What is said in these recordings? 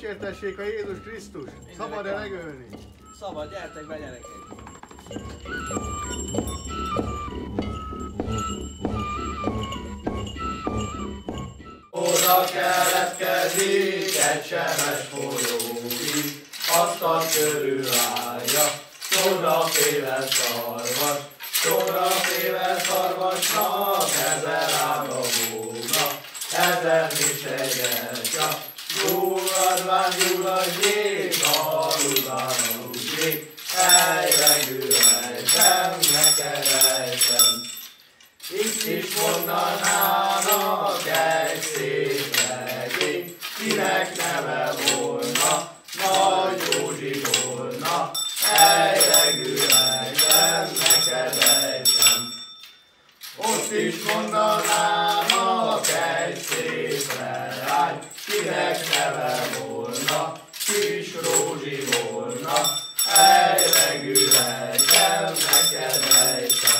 Dicsértessék a Jézus Krisztus! Szabad-e megölni? Szabad, gyertek be, gyerekek! Oda keletkezik egy semes folyóig, azt a körülállja, csodaféle szarvasnak, 1000 ága volna, 1000 misegyetja, gyulladván gyulladjék, aludván aludjék, helyregű ejtem, neked ejtem. Itt is mondanának egy szép regény, kinek neve volna, Nagy Józsi volna, helyregű ejtem, neked ejtem. Ott is mondanának egy szép leány, kinek neve volna, Kis Rózsi volna, helyregű ejtem, neked ejtem.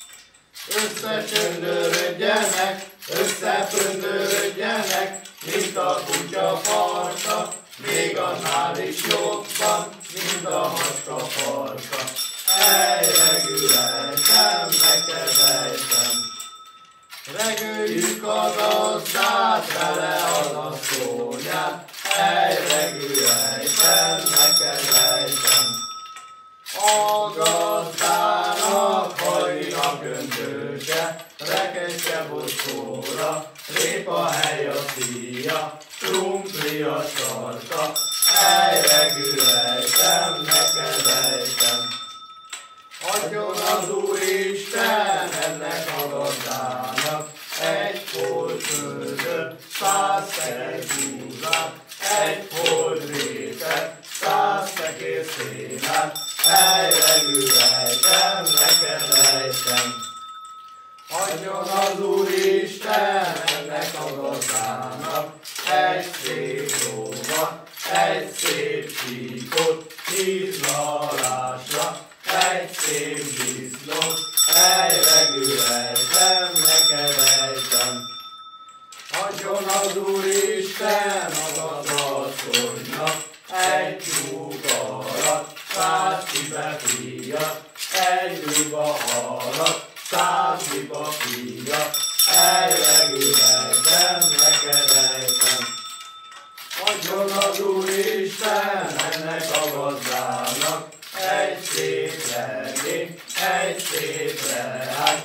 Összecsöndörödjenek, összepöndörödjenek, mint a kutya farka, még annál is jobban, mint a macska farka. Ejregű ejtem, neked ejtem. Regöljük a gazdát, vele az asszonyát, ejregű ejtem, neked ejtem. A gazdának hajnak öntőse, rekesse bocskóra, répa hely a szíja, krumpli a sarka, ejregű ejtem, neked ejtem. Adjon az Úristen ennek a gazdának egy fold földöt, 100 szekér búzát, egy fold rétet, 100 szekér szénát, helyregű ejtem, neked ejtem. Adjon az Úristen ennek a gazdának egy szép lovat, egy szép síkot, 10 lalásra, egy szép disznót, helyregű ejtem, neked ejtem. Adjon az Úristen a gazdasszonynak egy tyúkarat, 100 csipefiat, egy liba halat, 100 liba fiat, helyregű ejtem, neked ejtem. Adjon az Úristen ennek a gazdának egy szép regény, egy szép leány,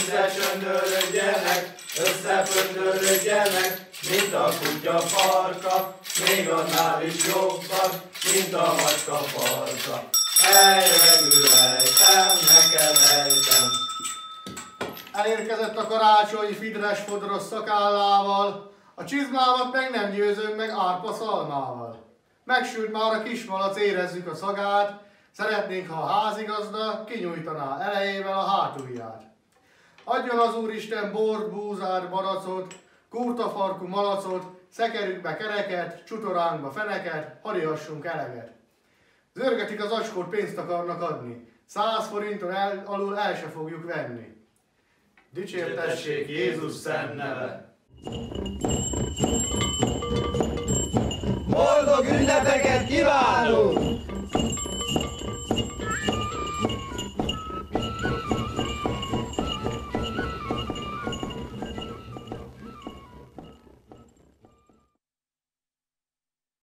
összepöndörödjenek, mint a kutya farka, még annál is jobban, mint a macska farka. Helyregű ejtem, neked ejtem. Elérkezett a karácsonyi fidres fodros szakállával, a csizmámat meg nem győzöm meg árpa szalmával. Megsült már a kismalac, érezzük a szagát, szeretnénk, ha a házigazda kinyújtaná elejével a hátulját. Adjon az Úristen bort, búzát, baracot, kurtafarkú malacot, szekerükbe kereket, csutoránkba feneket, hadihassunk eleget. Zörgetik az acskót, pénzt akarnak adni, 100 forinton alul el se fogjuk venni. Dicsértessék Jézus szent neve! Boldog ünnepeket kívánunk!